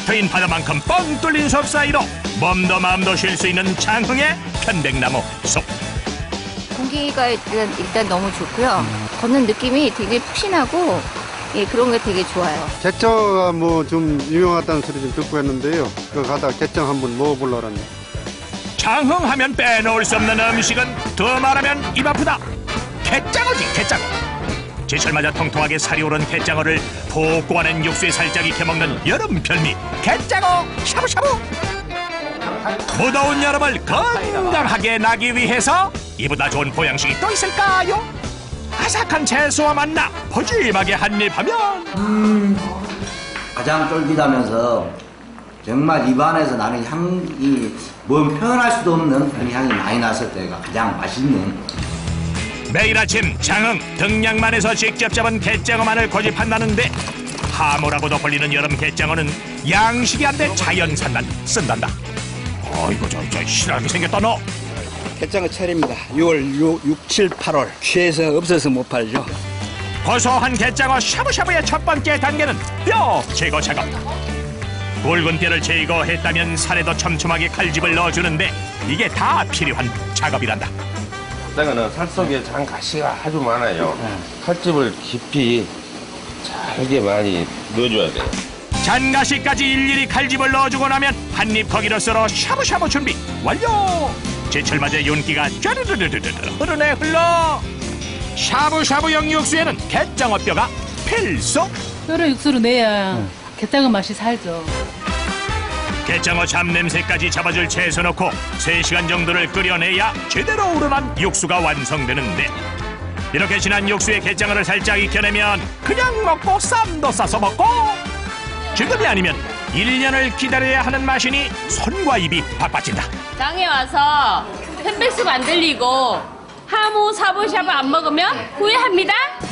탁 트인 바다만큼 뻥 뚫린 숲 사이로 몸도 마음도 쉴 수 있는 장흥의 편백나무 숲. 공기가 일단 너무 좋고요. 걷는 느낌이 되게 푹신하고 예, 그런 게 되게 좋아요. 개청가 뭐 좀 유명하다는 소리 좀 듣고 했는데요. 그 가다 개청 한번 먹어보려고 합니다. 장흥하면 빼놓을 수 없는 음식은 더 말하면 입 아프다. 게장어지 게장어. 제철 맞아 통통하게 살이 오른 게장어를 푹 구워낸 육수에 살짝 익혀 먹는 여름 별미 게장어 샤브샤브. 무더운 여름을 건강하게 나기 위해서 이보다 좋은 보양식이 또 있을까요? 아삭한 채소와 만나 푸짐하게 한입하면 가장 쫄깃하면서 정말 입안에서 나는 향이 뭐 표현할 수도 없는 그런 향이 많이 났을 때가 가장 맛있는. 매일 아침 장흥 등량만에서 직접 잡은 게장어만을 고집한다는데 하모라고도 불리는 여름 게장어는 양식이 안 돼 자연산만 쓴단다. 어이구 저 실하게 생겼다 너. 게장어 철입니다. 6월 6, 7, 8월 취해서 없어서 못 팔죠. 고소한 게장어 샤브샤브의 첫 번째 단계는 뼈 제거 작업. 굵은 뼈를 제거했다면 살에도 촘촘하게 칼집을 넣어주는데 이게 다 필요한 작업이란다. 게장어는 살 속에 장 가시가 아주 많아요. 칼집을 깊이 잘게 많이 넣어줘야 돼요. 잔가시까지 일일이 칼집을 넣어주고 나면 한입 거기로 썰어 샤브샤브 준비 완료. 제철 맞아 윤기가 쫘르르르르 흐르네 흘러. 샤브샤브용 육수에는 게장어 뼈가 필수. 뼈를 육수로 내야 게장어 맛이 살죠. 게장어 잡냄새까지 잡아줄 채소 넣고 3시간 정도를 끓여내야 제대로 우러난 육수가 완성되는데 이렇게 진한 육수에 게장어를 살짝 익혀내면 그냥 먹고 쌈도 싸서 먹고 지금이 아니면 1년을 기다려야 하는 맛이니 손과 입이 바빠진다. 장에 와서 햄백숙 안 들리고 하모 샤브샤브 안 먹으면 후회합니다.